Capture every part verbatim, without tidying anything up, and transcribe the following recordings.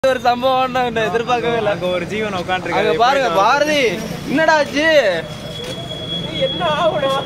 ஒரு சம்பவம் நான் எதிர்பார்க்கவே இல்லை. அங்க ஒரு ஜீவன் உட்காந்துருக்காங்க பாருங்க. பாரதி என்னடா ஆச்சு? என்ன ஆகணும்?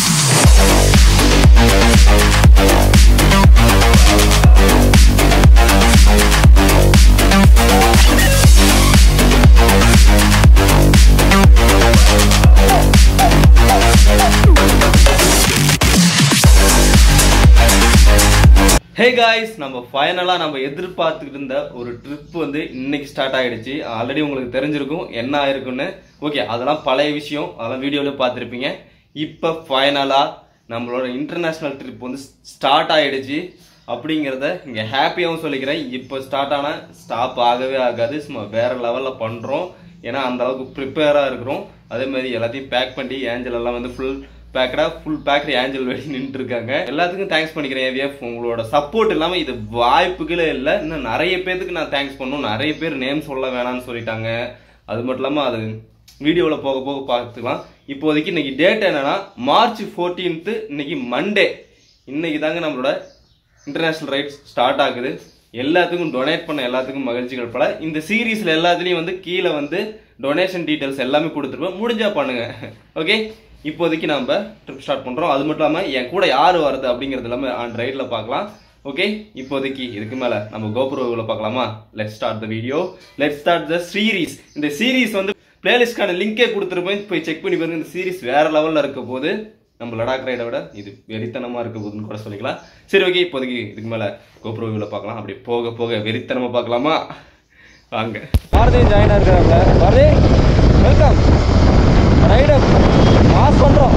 Hey guys, நம்ம ஃபைனலா நம்ம எதிர்பார்த்துக்கிட்டு இருந்த ஒரு ட்ரிப் வந்து இன்னைக்கு ஸ்டார்ட் ஆயிடுச்சு. ஆல்ரெடி உங்களுக்கு தெரிஞ்சிருக்கும் என்ன ஆயிருக்குன்னு. ஓகே, அதெல்லாம் பழைய விஷயம், அதெல்லாம் வீடியோல பார்த்துருப்பீங்க. இப்போ ஃபைனலா நம்மளோட இன்டர்நேஷனல் ட்ரிப் வந்து ஸ்டார்ட் ஆயிடுச்சு. அப்படிங்கிறத இங்கே ஹாப்பியாகவும் சொல்லிக்கிறேன். இப்போ ஸ்டார்ட் ஆனால் ஸ்டாப் ஆகவே ஆகாது. சும்மா வேற லெவலில் பண்ணுறோம். ஏன்னா அந்த அளவுக்கு ப்ரிப்பேராக இருக்கிறோம். அதே மாதிரி எல்லாத்தையும் பேக் பண்ணி ஏஞ்சல் எல்லாம் வந்து ஃபுல் பேக்கடா ஃபுல் பேக்கரி ஏஞ்சல் வெடி நின்று இருக்காங்க. எல்லாத்துக்கும் தேங்க்ஸ் பண்ணிக்கிறேன் ஏவிஎஃப். உங்களோட சப்போர்ட் இல்லாமல் இது வாய்ப்புகளே இல்லை. இன்னும் நிறைய பேருக்கு நான் தேங்க்ஸ் பண்ணணும். நிறைய பேர் நேம் சொல்ல வேணாம்னு சொல்லிட்டாங்க. அது மட்டும் இல்லாமல் அது வீடியோவில் போக போக பார்த்துக்கலாம். இப்போதைக்கு இன்னைக்கு டேட் என்னன்னா மார்ச் ஃபோர்டீன்த்து, இன்னைக்கு மண்டே. இன்னைக்கு தாங்க நம்மளோட இன்டர்நேஷனல் ரைட்ஸ் ஸ்டார்ட் ஆகுது. எல்லாத்துக்கும் டொனேட் பண்ண எல்லாத்துக்கும் மகிழ்ச்சிகள் பல. இந்த சீரீஸ்ல எல்லாத்துலேயும் வந்து கீழே வந்து டொனேஷன் டீட்டெயில்ஸ் எல்லாமே கொடுத்துருப்பேன். முடிஞ்சா பண்ணுங்க. ஓகே, இப்போதைக்கு நம்ம ட்ரிப் ஸ்டார்ட் பண்ணுறோம். அது மட்டும் இல்லாமல் என் கூட யார் வருது அப்படிங்கிறது எல்லாமே ஆன் ரைடில் பார்க்கலாம். ஓகே, இப்போதைக்கு இதுக்கு மேலே நம்ம கோபுரோவில் பார்க்கலாமா? Let's start the video. Let's start the series. இந்த சீரீஸ் வந்து பிளேலிஸ்ட்கான லிங்கே கொடுத்துருப்பேன். போய் செக் பண்ணி பாருங்க. இந்த சீரீஸ் வேற லெவலில் இருக்க போது. நம்ம லடாக் ரைடை விட இது வெறித்தனமாக இருக்க போதுன்னு கூட சொல்லிக்கலாம். சரி, ஓகே, இப்போதைக்கு இதுக்கு மேலே கோபுரோவில் பார்க்கலாம். அப்படி போக போக வெறித்தனமாக பார்க்கலாமா? வாங்க. பாரதியும் ஜாயின் இருக்கிறாங்க. பாரதி வெல்கம். ரைடர் பாஸ் பண்ணுறோம்.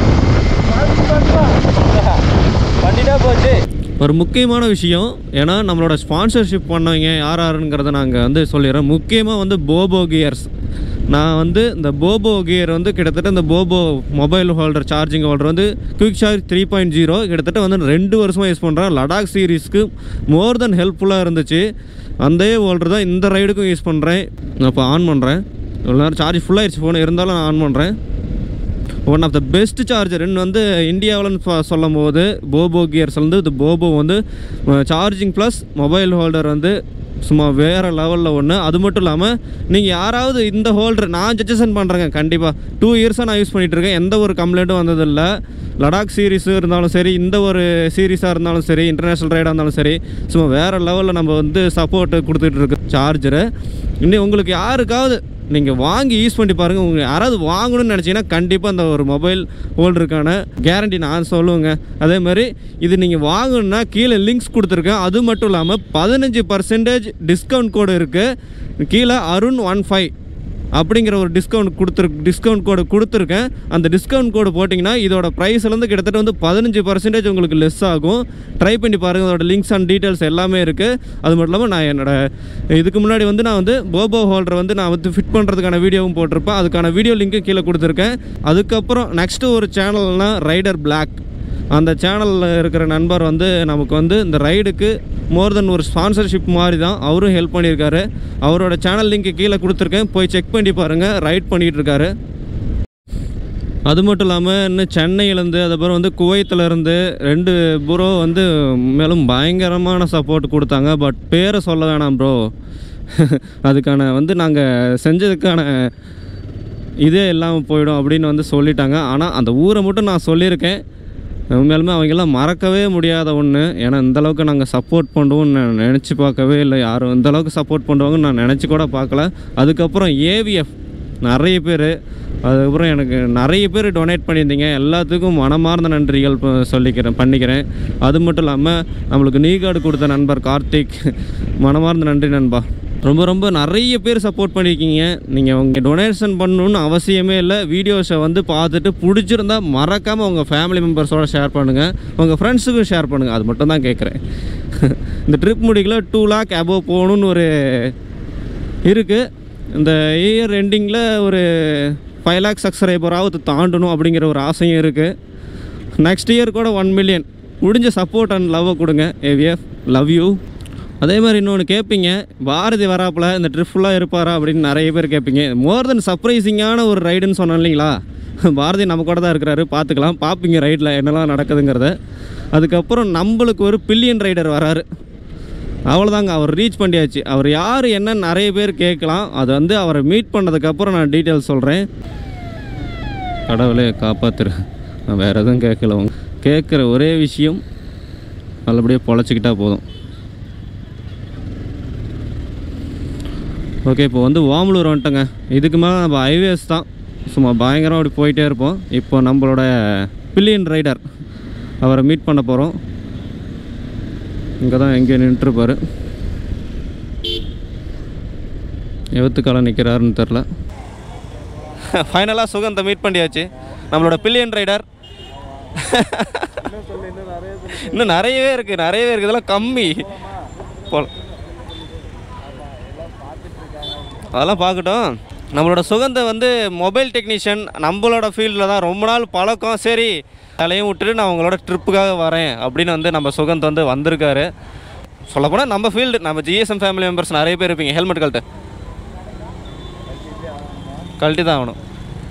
பண்ணிட்டா போச்சு. ஒரு முக்கியமான விஷயம், ஏன்னா நம்மளோட ஸ்பான்சர்ஷிப் பண்ணவங்க யார் யாருங்கிறத நாங்கள் வந்து சொல்லிடுறோம். முக்கியமாக வந்து போபோ கியர்ஸ். நான் வந்து இந்த போபோ கியர் வந்து கிட்டத்தட்ட இந்த போபோ மொபைல் ஹோல்டர் சார்ஜிங் ஹோல்டர் வந்து quick charge three point zero கிட்டத்தட்ட வந்து ரெண்டு வருஷமாக யூஸ் பண்ணுறேன். லடாக் சீரீஸ்க்கு மோர் தென் ஹெல்ப்ஃபுல்லாக இருந்துச்சு. அந்த ஹோல்டர் தான் இந்த ரைடுக்கும் யூஸ் பண்ணுறேன். இப்போ ஆன் பண்ணுறேன். இவ்வளோ நேரம் சார்ஜ் ஃபுல்லாகிடுச்சு ஃபோன், இருந்தாலும் நான் ஆன் பண்ணுறேன். ஒன் ஆஃப் த பெஸ்ட் சார்ஜர்னு வந்து இந்தியாவில்னு சொல்லும் போது போபோ கியர்ஸ் வந்து இது போபோ வந்து சார்ஜிங் ப்ளஸ் மொபைல் ஹோல்டர் வந்து சும்மா வேறு லெவலில் ஒன்று. அது மட்டும் இல்லாமல் நீங்கள் யாராவது இந்த ஹோல்டர் நான் சஜஷன் பண்ணுறேங்க. கண்டிப்பாக டூ இயர்ஸாக நான் யூஸ் பண்ணிகிட்ருக்கேன். எந்த ஒரு கம்ப்ளைண்ட்டும் வந்ததில்லை. லடாக் சீரீஸு இருந்தாலும் சரி, இந்த ஒரு சீரீஸாக இருந்தாலும் சரி, இன்டர்நேஷ்னல் ரைடாக இருந்தாலும் சரி, சும்மா வேறு லெவலில் நம்ம வந்து சப்போர்ட்டு கொடுத்துட்ருக்கு சார்ஜரு. இன்னும் உங்களுக்கு யாருக்காவது நீங்கள் வாங்கி யூஸ் பண்ணி பாருங்கள். உங்களுக்கு யாராவது வாங்கணும்னு நினச்சிங்கன்னா கண்டிப்பாக அந்த ஒரு மொபைல் ஹோல்டருக்கான கேரண்டி நான் சொல்லுவேங்க. அதே மாதிரி இது நீங்கள் வாங்கணுன்னா கீழே லிங்க்ஸ் கொடுத்துருக்கேன். அது மட்டும் இல்லாமல் பதினஞ்சு பர்சன்டேஜ் டிஸ்கவுண்ட் கோடு இருக்குது. கீழே அருண் ஒன் ஃபைவ் அப்படிங்கிற ஒரு டிஸ்கவுண்ட் கொடுத்துரு டிஸ்கவுண்ட் கோடு கொடுத்துருக்கேன். அந்த டிஸ்கவுண்ட் கோடு போட்டிங்கன்னா இதோட ப்ரைஸ்லேருந்து கிட்டத்தட்ட வந்து பதினஞ்சு பர்சன்டேஜ் உங்களுக்கு லெஸ் ஆகும். ட்ரை பண்ணி பாருங்கள். அதோட லிங்க்ஸ் அண்ட் டீட்டெயில்ஸ் எல்லாமே இருக்குது. அது மட்டும் இல்லாமல் நான் என்னோடய இதுக்கு முன்னாடி வந்து நான் வந்து போபோ ஹோல்டர் வந்து நான் வந்து ஃபிட் பண்ணுறதுக்கான வீடியோவும் போட்டிருப்பேன். அதுக்கான வீடியோ லிங்க்கு கீழே கொடுத்துருக்கேன். அதுக்கப்புறம் நெக்ஸ்ட்டு ஒரு சேனல்னால் ரைடர் பிளாக். அந்த சேனலில் இருக்கிற நண்பர் வந்து நமக்கு வந்து இந்த ரைடுக்கு மோர் தென் ஒரு ஸ்பான்சர்ஷிப் மாதிரி தான். அவரும் ஹெல்ப் பண்ணியிருக்காரு. அவரோட சேனல் லிங்க்கு கீழே கொடுத்துருக்கேன். போய் செக் பண்ணி பாருங்கள். ரைட் பண்ணிகிட்ருக்காரு. அது மட்டும் இல்லாமல் இன்னும் சென்னையிலேருந்து, அதுக்கப்புறம் வந்து குவைத்திலேருந்து ரெண்டு ப்ரோ வந்து மேலும் பயங்கரமான சப்போர்ட் கொடுத்தாங்க. பட் பேரை சொல்ல வேணாம் ப்ரோ. அதுக்கான வந்து நாங்கள் செஞ்சதுக்கான இதே இல்லாமல் போயிடும் அப்படின்னு வந்து சொல்லிட்டாங்க. ஆனால் அந்த ஊரை மட்டும் நான் சொல்லியிருக்கேன். உண்மையாலுமே அவங்கெல்லாம் மறக்கவே முடியாத ஒன்று. ஏன்னா இந்தளவுக்கு நாங்கள் சப்போர்ட் பண்ணுவோம்னு நான் நினச்சி பார்க்கவே இல்லை. யாரும் இந்தளவுக்கு சப்போர்ட் பண்ணுவாங்கன்னு நான் நினச்சி கூட பார்க்கல. அதுக்கப்புறம் ஏவிஎஃப் நிறைய பேர், அதுக்கப்புறம் எனக்கு நிறைய பேர் டொனேட் பண்ணியிருந்தீங்க. எல்லாத்துக்கும் மனமார்ந்த நன்றிகள் சொல்லிக்கிறேன் பண்ணிக்கிறேன். அது மட்டும் இல்லாமல் நம்மளுக்கு நீ கார்டு கொடுத்த நண்பர் கார்த்திக், மனமார்ந்த நன்றி நண்பா. ரொம்ப ரொம்ப நிறைய பேர் சப்போர்ட் பண்ணியிருக்கீங்க. நீங்கள் உங்கள் டொனேஷன் பண்ணணுன்னு அவசியமே இல்லை. வீடியோஸை வந்து பார்த்துட்டு பிடிச்சிருந்தா மறக்காமல் உங்கள் ஃபேமிலி மெம்பர்ஸோட ஷேர் பண்ணுங்கள். உங்கள் ஃப்ரெண்ட்ஸுக்கும் ஷேர் பண்ணுங்கள். அது மட்டும் தான் கேட்குறேன். இந்த ட்ரிப் முடிக்கல டூ லேக் அபோவ் போகணுன்னு ஒரு இருக்குது. இந்த இயர் எண்டிங்கில் ஒரு ஃபைவ் லேக் சப்ஸ்கிரைபராவது தாண்டணும் அப்படிங்கிற ஒரு ஆசையும் இருக்குது. நெக்ஸ்ட் இயர் கூட ஒன் மில்லியன் முடிஞ்ச சப்போர்ட் அண்ட் லவ்வை கொடுங்க. AVF love you. அதே மாதிரி இன்னொன்று கேட்பீங்க, பாரதி வராப்பில் இந்த ட்ரிப் ஃபுல்லாக இருப்பாரா அப்படின்னு நிறைய பேர் கேட்பீங்க. மோர் தென் சர்ப்ரைசிங்கான ஒரு ரைடுன்னு சொன்னோம் இல்லைங்களா? பாரதி நம்ம கூட தான் இருக்கிறாரு. பார்த்துக்கலாம், பார்ப்பீங்க ரைடில் என்னெல்லாம் நடக்குதுங்கிறத. அதுக்கப்புறம் நம்மளுக்கு ஒரு பில்லியன் ரைடர் வராரு. அவ்வளோதாங்க, அவர் ரீச் பண்ணியாச்சு. அவர் யார் என்னன்னு நிறைய பேர் கேட்கலாம். அது வந்து அவரை மீட் பண்ணதுக்கப்புறம் நான் டீட்டெயில்ஸ் சொல்கிறேன். கடவுளே காப்பாத்துரு, நான் வேறு எதுவும் கேட்கல. கேட்குற ஒரே விஷயம் நல்லபடியாக பொழைச்சிக்கிட்டா போதும். ஓகே, இப்போ வந்து ஓமலூர் வந்துட்டோங்க. இதுக்கு மேலே நம்ம ஹைவேஸ் தான், சும்மா பயங்கரம் அப்படி போயிட்டே இருப்போம். இப்போ நம்மளோட பில்லியன் ரைடர் அவரை மீட் பண்ண போகிறோம். இங்கே தான் எங்கே நின்றுருப்பார், எவத்துக்கால நிற்கிறாருன்னு தெரில. ஃபைனலாக சுகந்தை மீட் பண்ணியாச்சு, நம்மளோட பில்லியன் ரைடர். இன்னும் நிறையவே இருக்குது, நிறையவே இருக்குது, இதெல்லாம் கம்மி போல. அதெல்லாம் பார்க்கட்டும். நம்மளோட சுகந்தை வந்து மொபைல் டெக்னீஷியன், நம்மளோட ஃபீல்டில் தான் ரொம்ப நாள் பழக்கம். சரி, தலையும் விட்டுட்டு நான் உங்களோட ட்ரிப்புக்காக வரேன் அப்படின்னு வந்து நம்ம சுகந்த் வந்து வந்திருக்காரு. சொல்லப்போனால் நம்ம ஃபீல்டு, நம்ம ஜிஎஸ்எம் ஃபேமிலி மெம்பர்ஸ் நிறைய பேர் இருப்பீங்க. ஹெல்மெட் கழட்டு கழட்டி தான் ஆகணும்.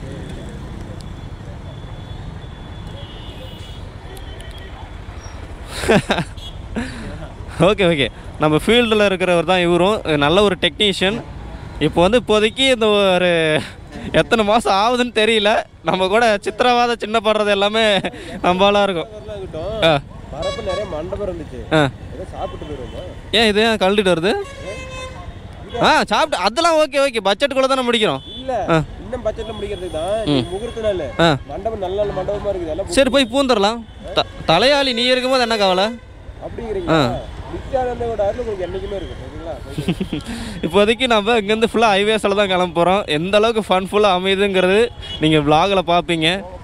ஓகே ஓகே, நம்ம ஃபீல்டில் இருக்கிறவர் தான் இவரும், நல்ல ஒரு டெக்னீஷியன். இப்போ வந்து இப்போதைக்கு இந்த ஒரு எத்தனை மாதம் ஆகுதுன்னு தெரியல, நம்ம கூட சித்திரவாத சின்ன படுறது எல்லாமே நம்மளாக இருக்கும். ஆ நிறைய மண்டபம் இருந்துச்சு. ஆ ஏன் இது கழட்டிட்டு வருது? ஆ சாப்பிட்டு அதெல்லாம் ஓகே ஓகே, பட்ஜெட்டுக்குள்ளே தானே முடிக்கிறோம். இன்னும் பட்ஜெட்டில் முடிக்கிறதுக்கு தான் முகூர்த்தனால மண்டபம் நல்ல நல்ல மண்டபமாக இருக்குது. சரி போய் பூந்துடலாம். த தலையாளி நீ இருக்கும்போது என்ன கவலை அப்படிங்கிறீங்க. இப்போதைக்கு நம்ம இங்கேருந்து ஃபுல்லாக ஹைவேஸில் தான் கிளம்ப போகிறோம். எந்த அளவுக்கு ஃபன் ஃபுல்லாக அமையுதுங்கிறது நீங்கள் விலாகில் பார்ப்பீங்க.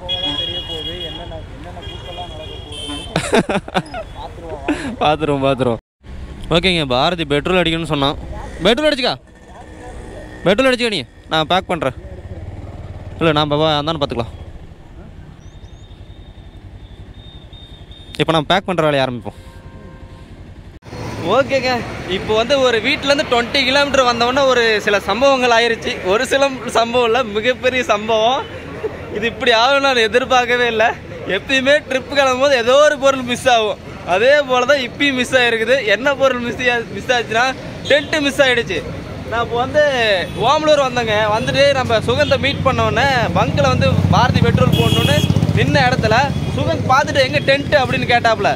பார்த்துருவோம் பார்த்துருவோம். ஓகேங்க, பாரதி பெட்ரோல் அடிக்கணும்னு சொன்னான். பெட்ரோல் அடிச்சுக்கா, பெட்ரோல் அடிச்சுக்க, நீ நான் பேக் பண்ணுறேன். இல்லை நான் பாபா அந்தானு பார்த்துக்கலாம். இப்போ நான் பேக் பண்ணுற வேலையை ஆரம்பிப்போம். ஓகேங்க, இப்போ வந்து ஒரு வீட்டிலேருந்து டுவெண்ட்டி கிலோமீட்டர் வந்தோடனே ஒரு சில சம்பவங்கள் ஆயிடுச்சு. ஒரு சில சம்பவம் இல்லை, மிகப்பெரிய சம்பவம். இது இப்படி ஆகும் நான் எதிர்பார்க்கவே இல்லை. எப்பயுமே ட்ரிப்பு கிளம்பும் போது ஏதோ ஒரு பொருள் மிஸ் ஆகும். அதே போல் தான் இப்பயும் மிஸ் ஆகிருக்குது. என்ன பொருள் மிஸ் மிஸ் ஆச்சுன்னா டென்ட்டு மிஸ் ஆகிடுச்சு. நான் இப்போ வந்து ஓமலூர் வந்தேங்க. வந்துட்டு நம்ம சுகந்தை மீட் பண்ணோடனே பங்கில் வந்து பாரதி பெட்ரோல் போடணுன்னு நின்ன இடத்துல சுகந்த் பார்த்துட்டு எங்கே டென்ட்டு அப்படின்னு கேட்டாப்புல.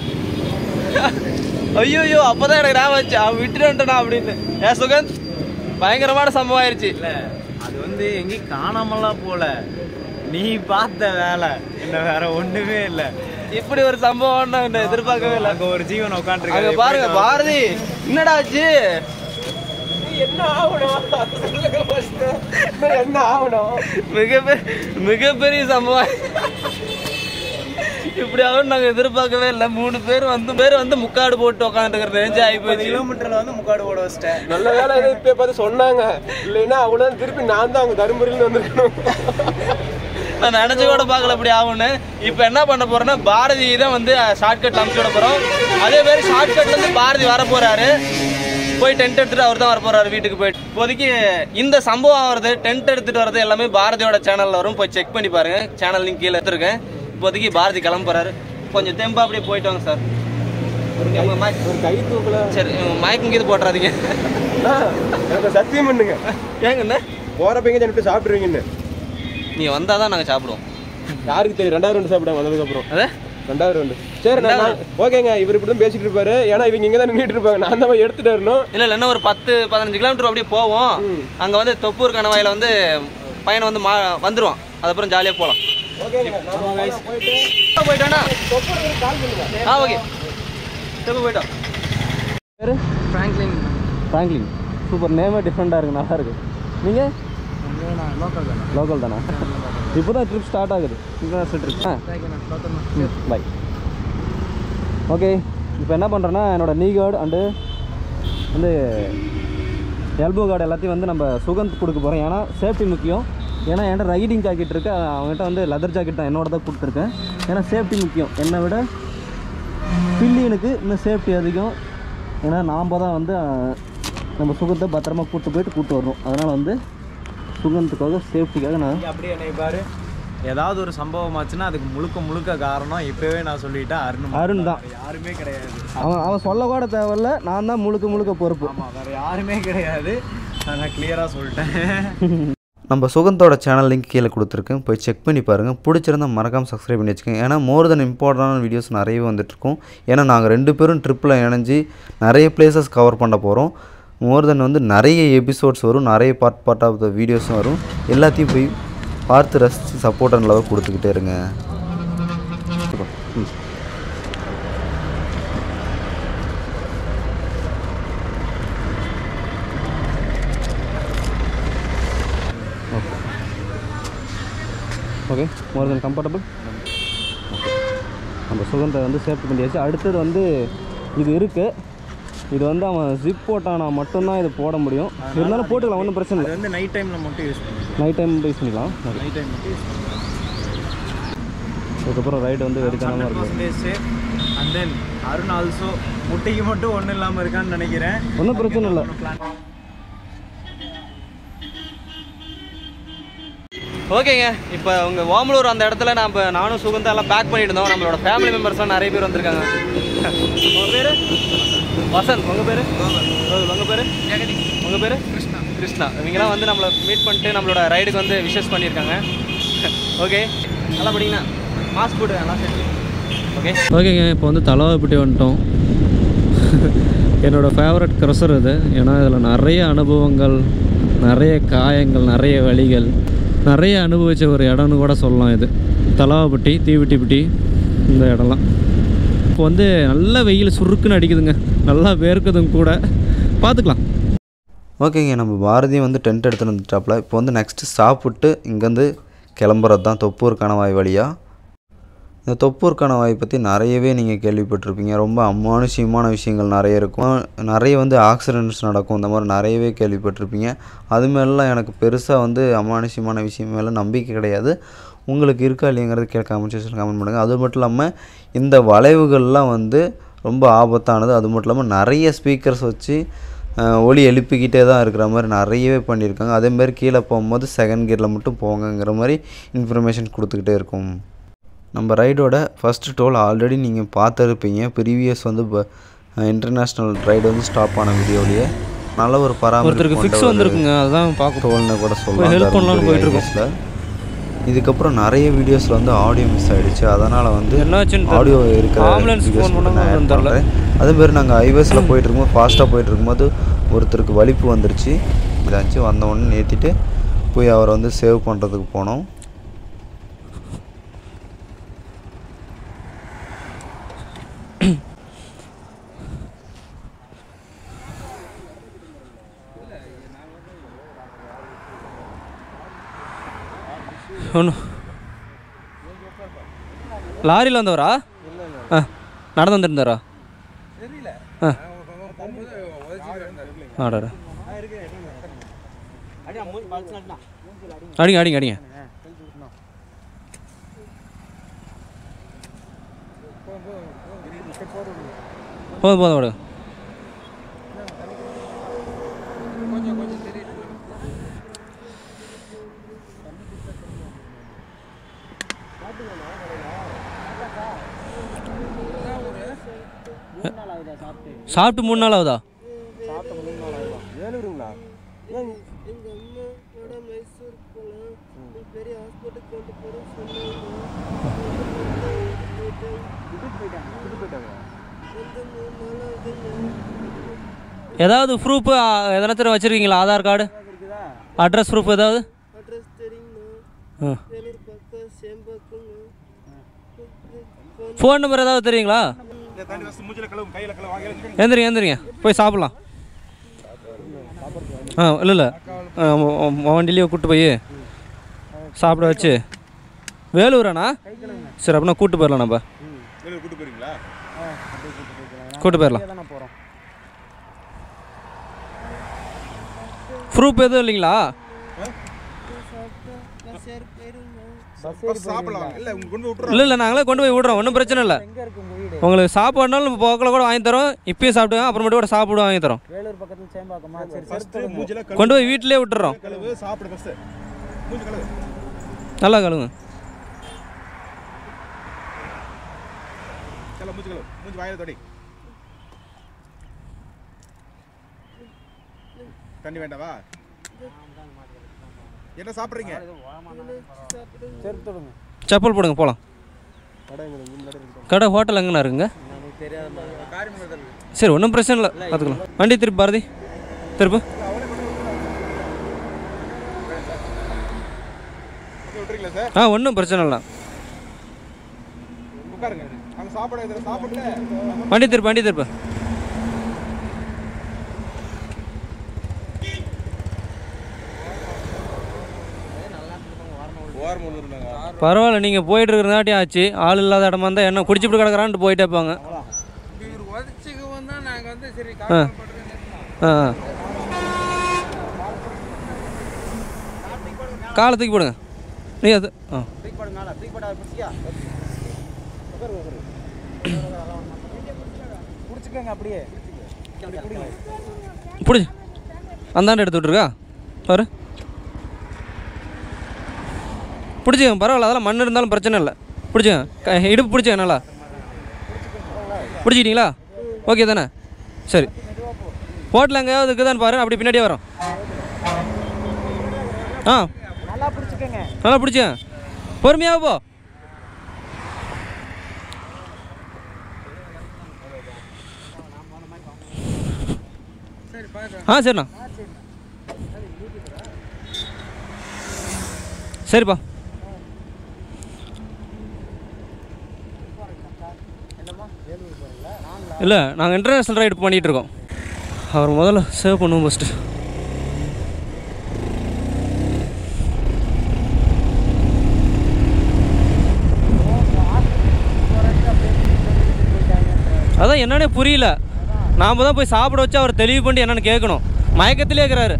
ஐயோ, அப்போதான் எனக்கு நான் வச்சு அவன் விட்டுட்டேன்ட்டா அப்படின்னு. ஏன் சுகந்த், பயங்கரமான சம்பவம் ஆயிடுச்சு. இல்லை, அது வந்து எங்கேயும் காணாமலாம் போல, நீ பார்த்த வேலை என்ன, வேற ஒன்றுமே இல்லை. இப்படி ஒரு சம்பவம் நான் எதிர்பார்க்கவே இல்லை. அங்கே ஒரு ஜீவன் உட்காந்துருக்காங்க பாருங்க. பாரதி என்னடா ஆச்சு? என்ன ஆகணும், என்ன ஆகணும்? மிகப்பெரிய மிகப்பெரிய சம்பவம். இப்படி ஆகும் நாங்கள் எதிர்பார்க்கவே இல்லை. மூணு பேர் வந்து பேர் வந்து முக்காடு போட்டு உட்காந்துருக்கிற ரேஞ்சு ஆகி போய் கிலோமீட்டர்ல வந்து முக்காடு போட வச்சிட்டேன். நல்ல வேலை இப்போ பார்த்து சொன்னாங்க, இல்லைன்னா அவ்வளோ திருப்பி நான் தான் அவங்க தருமபுரியில வந்துருக்கணும். நான் நினைச்சு கூட பார்க்கல இப்படி ஆகும்னு. இப்போ என்ன பண்ண போறேன்னா பாரதி தான் வந்து ஷார்ட்கட் அமுச்சு விட போறோம். அதே மாதிரி ஷார்ட்கட்ல இருந்து பாரதி வர போறாரு. போய் டென்ட் எடுத்துட்டு அவர் தான் வர போறாரு வீட்டுக்கு. போயிட்டு இப்போதைக்கு இந்த சம்பவம் ஆகிறது, டென்ட் எடுத்துட்டு வரது எல்லாமே பாரதியோட சேனல்ல வரும். போய் செக் பண்ணி பாருங்க, சேனல் லிங்க் கீழே எடுத்துருக்கேன். இப்போதைக்கு பாரதி கிளம்ப போறாரு. கொஞ்சம் தெம்பா அப்படியே போயிட்டு வாங்க சார். கை தூக்கல. சரி, மயக்கம் கீது போட்டுறாதீங்க. சத்தியம் பண்ணுங்க. ஏங்கண்ணே போறப்பங்க ஜனட்டு சாப்பிடுவீங்கன்னு. நீ வந்தாதான் நாங்கள் சாப்பிடுவோம். யாருக்கு தெரியும்? ரெண்டாவது ரெண்டு சாப்பிடுவாங்க வந்ததுக்கப்புறம். அதே ரெண்டாவது ரெண்டு. சரி ஓகேங்க, இவர் இப்படி தான் பேசிட்டு இருப்பாரு. ஏன்னா இவங்க இங்கே தான் நின்றுட்டு இருப்பாங்க. நான் தான் எடுத்துட்டு வரணும். இல்லை இல்லை, இன்னும் ஒரு பத்து பதினஞ்சு கிலோமீட்டர் அப்படியே போவோம். அங்கே வந்து தொப்பூர் கணவாயில் வந்து பையனை வந்து மா வந்துடுவான். அதுக்கப்புறம் ஜாலியாக போகலாம். போயிட்டோண்ணா. ஆ ஓகே, எப்போ போயிட்டோம். பேர் ஃப்ராங்க்லின். Franklin, super. நேமே டிஃப்ரெண்ட்டாக இருக்குது, நல்லா இருக்குது. நீங்கள் லோக்கல் தானே? லோக்கல் தானே? இப்போ தான் ட்ரிப் ஸ்டார்ட் ஆகுது. International trip. Ah bye. Okay, இப்போ என்ன பண்ணுறேன்னா என்னோட நீ கார்டு அண்டு வந்து எல்போ கார்டு எல்லாத்தையும் வந்து நம்ம சுகந்த் கொடுக்க போகிறோம். ஏன்னா சேஃப்டி முக்கியம். ஏன்னா என்கிட்ட ரைடிங் ஜாக்கெட் இருக்குது, அவங்ககிட்ட வந்து லெதர் ஜாக்கெட் தான் என்னோட தான் கொடுத்துருக்கேன். ஏன்னா சேஃப்டி முக்கியம். என்னை விட பில்லியனுக்கு இன்னும் சேஃப்டி அதிகம். ஏன்னா நாம் தான் வந்து நம்ம சுகத்தை பத்திரமா கூப்பிட்டு போயிட்டு கூப்பிட்டு வரணும். அதனால் வந்து சுகந்துக்காக சேஃப்டிக்காக நான் அப்படியே என்னை பாரு. ஏதாவது ஒரு சம்பவம் ஆச்சுன்னா அதுக்கு முழுக்க முழுக்க காரணம் இப்போவே நான் சொல்லிட்டேன் அருண் அருண் தான். யாருமே கிடையாது. அவன் அவன் சொல்ல கூட தேவையில்ல, நான் தான் முழுக்க முழுக்க பொறுப்பு. ஆமாம், வேறு யாருமே கிடையாது. நான் கிளியராக சொல்லிட்டேன். நம்ம சுகந்தோட சேனல் லிங்க் கீழே கொடுத்துருக்கேன், போய் செக் பண்ணி பாருங்கள். பிடிச்சிருந்தால் மறக்காமல் சப்ஸ்கிரைப் பண்ணி வச்சுக்கோங்க. ஏன்னா மோர் தென் இம்பார்ட்டண்டான வீடியோஸ் நிறையவே வந்துட்டுருக்கோம். ஏன்னா நாங்கள் ரெண்டு பேரும் ட்ரிப்பில் இணைஞ்சி நிறைய பிளேசஸ் கவர் பண்ண போகிறோம். மோர் தென் வந்து நிறைய எபிசோட்ஸ் வரும், நிறைய பார்ட் பார்ட் ஆஃப் த வீடியோஸும் வரும். எல்லாத்தையும் போய் பார்த்து ரசித்து சப்போர்ட் அண்ட் லவ் கொடுத்துக்கிட்டே இருங்க. Okay, more then comfortable. Okay, நம்ம சுகந்தை வந்து சேஃப்டி பண்ணியாச்சு. அடுத்தது வந்து இது இருக்குது, இது வந்து அவன் ஜிப் போட்டானா மட்டும்தான் இது போட முடியும். இருந்தாலும் போட்டுக்கலாம், ஒன்றும் பிரச்சனை இல்லை. இது வந்து நைட் டைமில் மட்டும் யூஸ் பண்ணுவோம். நைட் டைம் யூஸ் பண்ணிக்கலாம். நைட் டைம் மட்டும் யூஸ் பண்ணுவோம். அதுக்கப்புறம் ரைடு வந்து வெறித்தனமாக இருக்கும். Safe. And then Arun also முட்டைக்கு மட்டும் ஒன்றும் இல்லாமல் இருக்கான்னு நினைக்கிறேன். ஒன்றும் பிரச்சனை இல்லை. ஓகேங்க, இப்போ உங்கள் ஓமலூர் அந்த இடத்துல நம்ம நானும் சுகந்தா எல்லாம் பேக் பண்ணிட்டு இருந்தோம். நம்மளோட ஃபேமிலி மெம்பர்ஸ்லாம் நிறைய பேர் வந்திருக்காங்க. உங்கள் பேர் வசந்த், உங்கள் பேர் உங்கள் பேர் ஜெகதி, உங்கள் பேர் கிருஷ்ணா. கிருஷ்ணா இவங்கெல்லாம் வந்து நம்மளை மீட் பண்ணிட்டு நம்மளோட ரைடுக்கு வந்து விஷஸ் பண்ணியிருக்காங்க. ஓகே, நல்லா படிங்கன்னா மாஸ்க் போட்டு நல்லா சேர்த்து. ஓகே ஓகேங்க, இப்போ வந்து தலவாய்ப்பட்டி வந்துட்டோம். என்னோடய ஃபேவரட் க்ரஷர் இது. ஏன்னா இதில் நிறைய அனுபவங்கள், நிறைய காயங்கள், நிறைய வழிகள், நிறைய அனுபவித்த ஒரு இடம்னு கூட சொல்லலாம். இது தலவாய்ப்பட்டி, தீவெட்டிப்பட்டி இந்த இடம்லாம். இப்போ வந்து நல்ல வெயில் சுருக்குன்னு அடிக்குதுங்க, நல்லா வேர்க்குதுங்க கூட. பார்த்துக்கலாம். ஓகேங்க, நம்ம பாரதியும் வந்து டென்ட் எடுத்துகிட்டு வந்துட்டாப்புல. இப்போ வந்து நெக்ஸ்ட்டு சாப்பிட்டு இங்கேருந்து கிளம்புறது தான் தொப்பூர் கணவாய் வழியாக. இந்த தொப்பூர் கணவாய் பற்றி நிறையவே நீங்கள் கேள்விப்பட்டிருப்பீங்க. ரொம்ப அமானுஷ்யமான விஷயங்கள் நிறைய இருக்கும், நிறைய வந்து ஆக்சிடென்ட்ஸ் நடக்கும், இந்த மாதிரி நிறையவே கேள்விப்பட்டிருப்பீங்க. அது மேலாம் எனக்கு பெருசாக வந்து அமானுஷ்யமான விஷயம் மேலே நம்பிக்கை கிடையாது. உங்களுக்கு இருக்கா இல்லைங்கிறது கே கமெண்ட் செக்ஷன் கமெண்ட் பண்ணுங்கள். அது மட்டும் இல்லாமல் இந்த வளைவுகள்லாம் வந்து ரொம்ப ஆபத்தானது. அது மட்டும் இல்லாமல் நிறைய ஸ்பீக்கர்ஸ் வச்சு ஒலி எழுப்பிக்கிட்டே தான் இருக்கிற மாதிரி நிறையவே பண்ணியிருக்காங்க. அதேமாதிரி கீழே போகும்போது செகண்ட் கியரில் மட்டும் போங்கங்கிற மாதிரி இன்ஃபர்மேஷன் கொடுத்துக்கிட்டே இருக்கும். நம்ம ரைடோட ஃபஸ்ட்டு டோல் ஆல்ரெடி நீங்கள் பார்த்துருப்பீங்க. ப்ரீவியஸ் வந்து இன்டர்நேஷ்னல் ரைடு வந்து ஸ்டாப் ஆன வீடியோலேயே நல்ல ஒரு பராமரிப்பு ஃபிக்ஸ் வந்துருக்குங்க, அதுதான் பார்க்க டோல்னு கூட சொல்லலாம். ஹெல்ப் பண்ணலாம்னு போயிட்டுருக்கோம். இதுக்கப்புறம் நிறைய வீடியோஸில் வந்து ஆடியோ மிஸ் ஆகிடுச்சு. அதனால் வந்து என்னாச்சுன்னு ஆடியோ இருக்கிற அதேமாதிரி நாங்கள் ஹைவேஸில் போயிட்டு இருக்கும்போது ஃபாஸ்ட்டாக போயிட்டு இருக்கும்போது ஒருத்தருக்கு வலிப்பு வந்துருச்சு. இதாச்சு வந்தவொடனே ஏற்றிட்டு போய் அவரை வந்து சேவ் பண்ணுறதுக்கு போனோம். ஒன்று லாரியில் வந்தவரா? ஆ, நடந்து வந்துருந்தாரா? ஆ, ஆடாடா, அடிங்க அடிங்க அடிங்க. போதும் போதும் விடு. சாப்பிட்டு மூணு நாள் ஆகுதா? ஏதாவது ப்ரூஃபு எதனா வச்சுருக்கீங்களா? ஆதார் கார்டு, அட்ரஸ் ப்ரூஃப் ஏதாவது? ஃபோன் நம்பர் ஏதாவது தெரியுங்களா? எந்திரிங்க எந்திரிங்க, போய் சாப்பிட்லாம். ஆ இல்லை இல்லை, வண்டிலேயே கூப்பிட்டு போய் சாப்பிட வச்சு. வேலூராண்ணா? சரி, அப்படின்னா கூப்பிட்டு போயிடலாம். நம்ம கூப்பிட்டு போயிடலாம். ப்ரூஃப் எதுவும் இல்லைங்களா? இல்லை இல்லை, நாங்களே கொண்டு போய் விட்றோம், ஒன்றும் பிரச்சனை இல்லை. உங்களுக்கு சாப்பாடுனாலும் போக்கில் கூட வாங்கி தரோம். இப்பயும் சாப்பிடுங்க, அப்புறமேட்டு கூட சாப்பிட வாங்கி தரோம். கொண்டு போய் வீட்டிலே விட்டுறோம். நல்லா கழுவுங்க. முதல்ல மூச்சு கழுவு மூச்சு வாயில தொடி தண்ணி வேண்டாவா என்ன சாப்பிட்றீங்க செப்பல் போடுங்க போகலாம் கடை ஹோட்டல் எங்கண்ணா இருக்குங்க சரி ஒன்றும் பிரச்சனை இல்லை பார்த்துக்கலாம் வண்டி திருப்பி பாரதி திருப்பு ஆ ஒன்றும் பிரச்சனை இல்லை வண்டி திருப்பு வண்டி திருப்பு பரவாயில்ல நீங்கள் போயிட்டு இருக்கிறதாட்டி ஆச்சு ஆள் இல்லாத இடமா இருந்தால் என்ன குடிச்சுட்டு கிடக்குறான்ட்டு போயிட்டே இருப்பாங்க ஆ ஆ காலை தூக்கி போடுங்க நீ அது ஆ அப்படியே பிடிச்சி அந்தாண்டு எடுத்து விட்ருக்கா பாரு பிடிச்சிங்க பரவாயில்ல அதெல்லாம் மண் இருந்தாலும் பிரச்சனை இல்லை பிடிச்சிங்க இடுப்பு பிடிச்சிங்க நல்லா பிடிச்சிக்கிட்டீங்களா ஓகே தானே சரி ஹோட்டல் எங்கேயாவது இருக்குதான்னு பாரு அப்படி பின்னாடியே வரோம் ஆ நல்லா பிடிச்சிக்கங்க நல்லா பிடிச்சிங்க பொறுமையாக போ ஆ சரிண்ணா சரிப்பா இல்லை நாங்கள் இன்டர்நேஷ்னல் ரைடு பண்ணிகிட்ருக்கோம் அவர் முதல்ல சேவ் பண்ணுவோம் ஃபஸ்ட்டு அதான் என்னன்னே புரியல நாம் தான் போய் சாப்பிட வச்சு அவர் தெளிவு பண்ணி என்னென்னு கேட்கணும் மயக்கத்திலே இருக்கிறாரு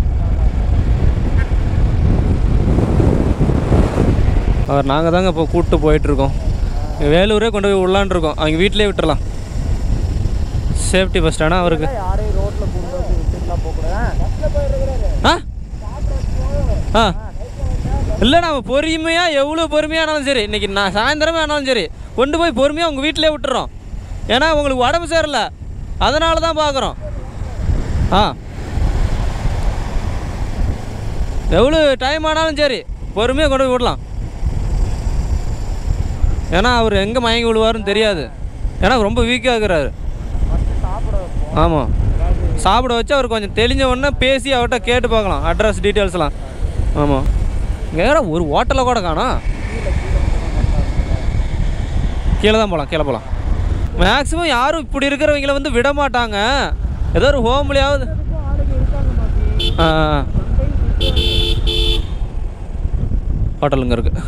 அவர் நாங்கள் தாங்க இப்போ கூப்பிட்டு போயிட்டுருக்கோம் வேலூரே கொண்டு போய் விடலான் இருக்கோம் அவங்க வீட்டிலே விட்டுறலாம் சேஃப்டி ஃபஸ்ட் ஆனால் அவருக்கு ஆ ஆ இல்லை நம்ம பொறுமையாக எவ்வளோ பொறுமையாக ஆனாலும் சரி இன்றைக்கி நான் சாயந்தரமே ஆனாலும் சரி கொண்டு போய் பொறுமையாக உங்கள் வீட்டிலே விட்டுறோம் ஏன்னா உங்களுக்கு உடம்பு சேரல அதனால தான் பார்க்குறோம் ஆ எவ்வளோ டைம் ஆனாலும் சரி பொறுமையாக கொண்டு போய் விடலாம் ஏன்னா அவர் எங்கே மயங்கி விழுவாருன்னு தெரியாது ஏன்னா ரொம்ப வீக்காக இருக்கிறாரு ஆமாம் சாப்பிட வச்சு அவர் கொஞ்சம் தெளிஞ்ச உடனே பேசி அவர்கிட்ட கேட்டு பார்க்கலாம் அட்ரஸ் டீட்டெயில்ஸ்லாம் ஆமாம் இங்கே ஒரு ஹோட்டலில் கூட காணோம் கீழே தான் போகலாம் கீழே போகலாம் மேக்ஸிமம் யாரும் இப்படி இருக்கிறவங்கள வந்து விட மாட்டாங்க ஏதோ ஒரு ஹோம்லையாவது ஆ ஹோட்டலுங்க இருக்கு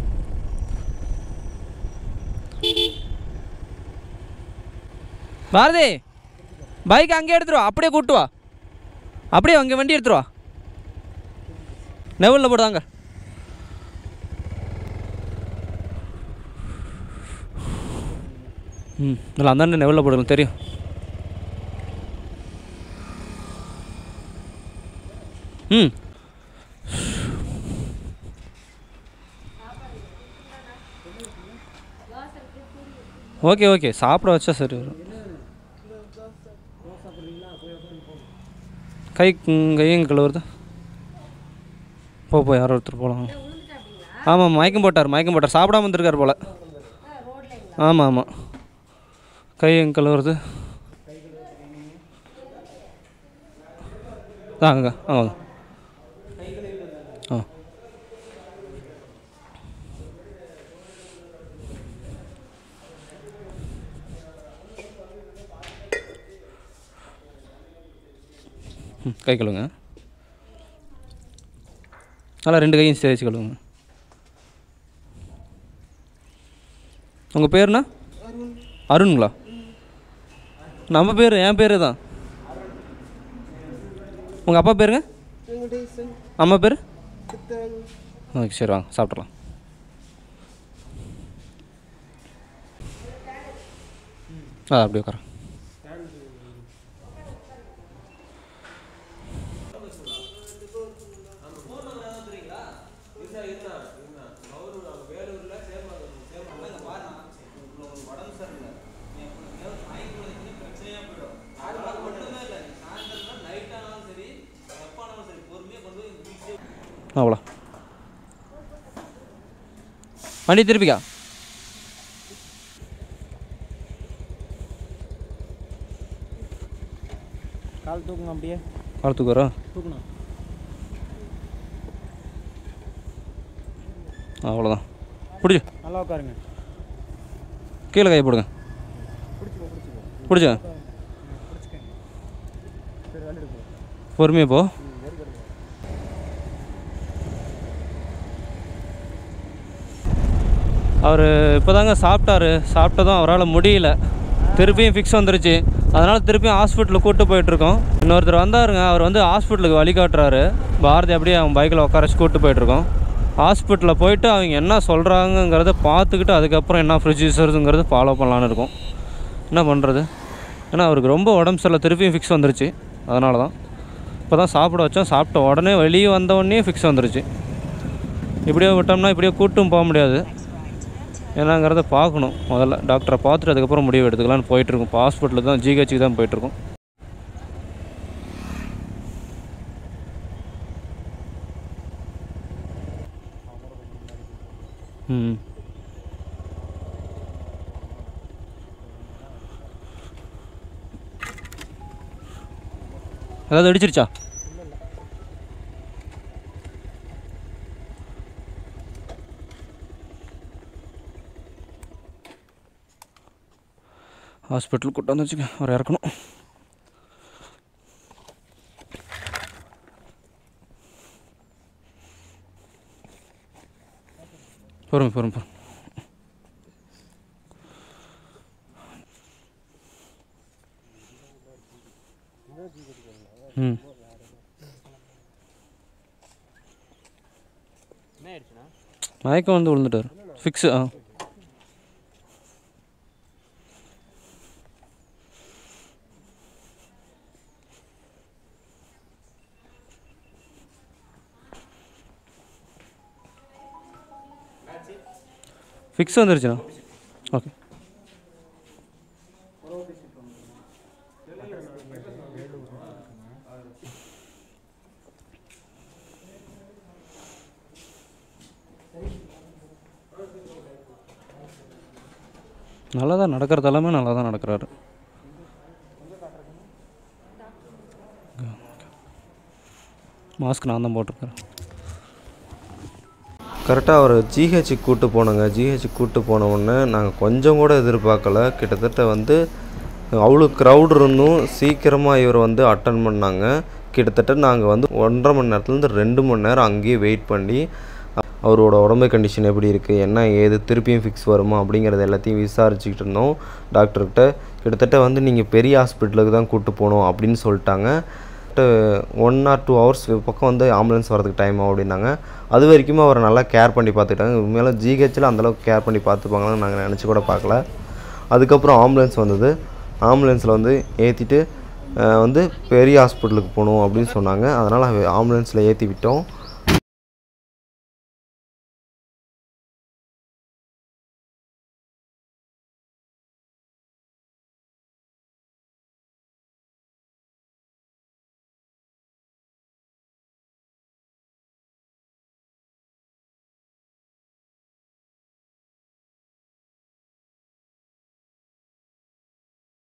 பாரதி பைக் அங்கே எடுத்துருவா அப்படியே கூட்டு வா அப்படியே அங்கே வண்டி எடுத்துருவா நெவலில் போடுதாங்க ம் இல்லை அந்தாண்ட நெவலில் போடுங்க தெரியும் ம் ஓகே ஓகே சாப்பிட வச்சா சரி வரும் கை கையும் கழுவுறது போ போ யாரோ ஒருத்தர் போகலாம் ஆமாம் மயக்கம் போட்டார் மயக்கம் போட்டார் சாப்பிடாம வந்துருக்கார் போல் ஆமாம் ஆமாம் கையும் கழுவுறது அங்கே ஆ ஆ ம் கை கழுவுங்க நல்லா ரெண்டு கையும் தேய்ச்சி கழுவுங்க உங்கள் பேருண்ணா அருண்களா நம்ம பேர் என் பேர் தான் உங்கள் அப்பா பேருங்க அம்மா பேர் ஓகே சரி வாங்க சாப்பிட்றலாம் ஆ அப்படியே உட்கார அவ்வளோ வண்டி திருப்பிக்கா. கால் தூக்குங்க அப்படியே. கால் தூக்குறா தூக்கணும். அவ்வளோதான். பிடிச்சி நல்லா உட்காருங்க. கீழே கை போடுங்க. பிடிச்சா பொறுமையாக போ. அவர் இப்போ தாங்க சாப்பிட்டாரு. சாப்பிட்டதும் அவரால் முடியல, திருப்பியும் ஃபிக்ஸ் வந்துருச்சு. அதனால் திருப்பியும் ஹாஸ்பிட்டலுக்கு கூப்பிட்டு போயிட்டுருக்கோம். இன்னொருத்தர் வந்தாருங்க, அவர் வந்து ஹாஸ்பிட்டலுக்கு வழி காட்டுறாரு. பாரதி அப்படியே அவன் பைக்கில் உட்கார வச்சு கூப்பிட்டு போயிட்டுருக்கோம். ஹாஸ்பிட்டலில் போயிட்டு அவங்க என்ன சொல்கிறாங்கங்கிறத பார்த்துக்கிட்டு அதுக்கப்புறம் என்ன ப்ரொசீஜர்ஸுங்கிறத ஃபாலோ பண்ணலான்னு இருக்கோம். என்ன பண்ணுறது, ஏன்னா அவருக்கு ரொம்ப உடம்பு சரியில்லை, திருப்பியும் ஃபிக்ஸ் வந்துருச்சு. அதனால தான் இப்போ தான் சாப்பிட வச்சோம். சாப்பிட்ட உடனே வெளியே வந்த உடனே ஃபிக்ஸ் வந்துருச்சு. இப்படியே விட்டோம்னா இப்படியே கூட்டும் போக முடியாது. என்னங்கிறத பார்க்கணும். முதல்ல டாக்டரை பார்த்துட்டு அதுக்கப்புறம் முடிவு எடுத்துக்கலான்னு போயிட்டுருக்கோம். இப்போ ஹாஸ்பிட்டலுக்கு தான், ஜிஹெச்சுக்கு தான் போயிட்டுருக்கோம். ம் ஏதாவது அடிச்சிருச்சா? ஹாஸ்பிட்டல் கூட்டு வந்து வச்சுக்க, அவர் இறக்கணும். பொறுமை பொறுமை பொறுமை. ம் மயக்கம் வந்து விழுந்துட்டார். ஃபிக்ஸு. ஆ ஃபிக்ஸ் வந்துருச்சுண்ணா. ஓகே நல்லா தான் நடக்கிறது, எல்லாமே நல்லா தான் நடக்கிறாரு. மாஸ்க் நான் தான் போட்டிருக்கேன். கரெக்டாக அவர் ஜிஹெச்சுக்கு கூப்பிட்டு போனோங்க. ஜிஹெச்சுக்கு கூப்பிட்டு போன உடனே நாங்கள் கொஞ்சம் கூட எதிர்பார்க்கல. கிட்டத்தட்ட வந்து அவ்வளோ க்ரௌட் இருந்தும் சீக்கிரமாக இவர் வந்து அட்டன் பண்ணாங்க. கிட்டத்தட்ட நாங்கள் வந்து ஒன்றரை மணி நேரத்துலேருந்து ரெண்டு மணி நேரம் அங்கேயே வெயிட் பண்ணி அவரோட உடம்பு கண்டிஷன் எப்படி இருக்குது, என்ன ஏது, திருப்பியும் ஃபிக்ஸ் வருமா அப்படிங்கிறது எல்லாத்தையும் விசாரிச்சுக்கிட்டு இருந்தோம் டாக்டர்கிட்ட. கிட்டத்தட்ட வந்து நீங்கள் பெரிய ஹாஸ்பிட்டலுக்கு தான் கூப்பிட்டு போகணும் அப்படின்னு சொல்லிட்டாங்க. ஒன் ஆர் டூ ஹவர்ஸ் பக்கம் வந்து ஆம்புலன்ஸ் வரதுக்கு டைம் ஆகும் அப்படின்னாங்க. அது வரைக்கும் அவரை நல்லா கேர் பண்ணி பார்த்துக்கிட்டாங்க. உண்மையில ஜிஹெச்சில் அந்தளவுக்கு கேர் பண்ணி பார்த்துப்பாங்கன்னு நாங்கள் நினச்சி கூட பார்க்கல. அதுக்கப்புறம் ஆம்புலன்ஸ் வந்தது. ஆம்புலன்ஸில் வந்து ஏற்றிட்டு வந்து பெரிய ஹாஸ்பிட்டலுக்கு போகணும் அப்படின்னு சொன்னாங்க. அதனால் ஆம்புலன்ஸில் ஏற்றி விட்டோம்.